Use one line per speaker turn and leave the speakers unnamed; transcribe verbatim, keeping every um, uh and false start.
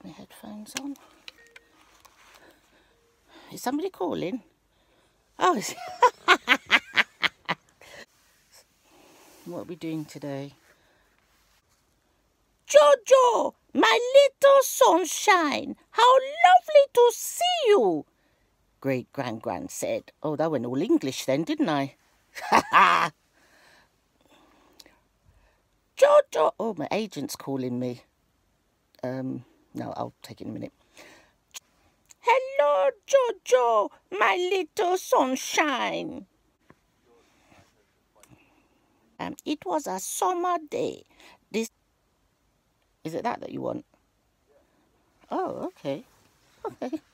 put my headphones on. Is somebody calling? Oh, what are we doing today? Jojo, my little sunshine, how lovely to see you, Great Gran Gran said. Oh, that went all English then, didn't I? Jojo, oh, my agent's calling me. Um, no, I'll take it in a minute. Hello, Jojo, my little sunshine. Um, it was a summer day. This is it that that you want? Oh, okay, okay.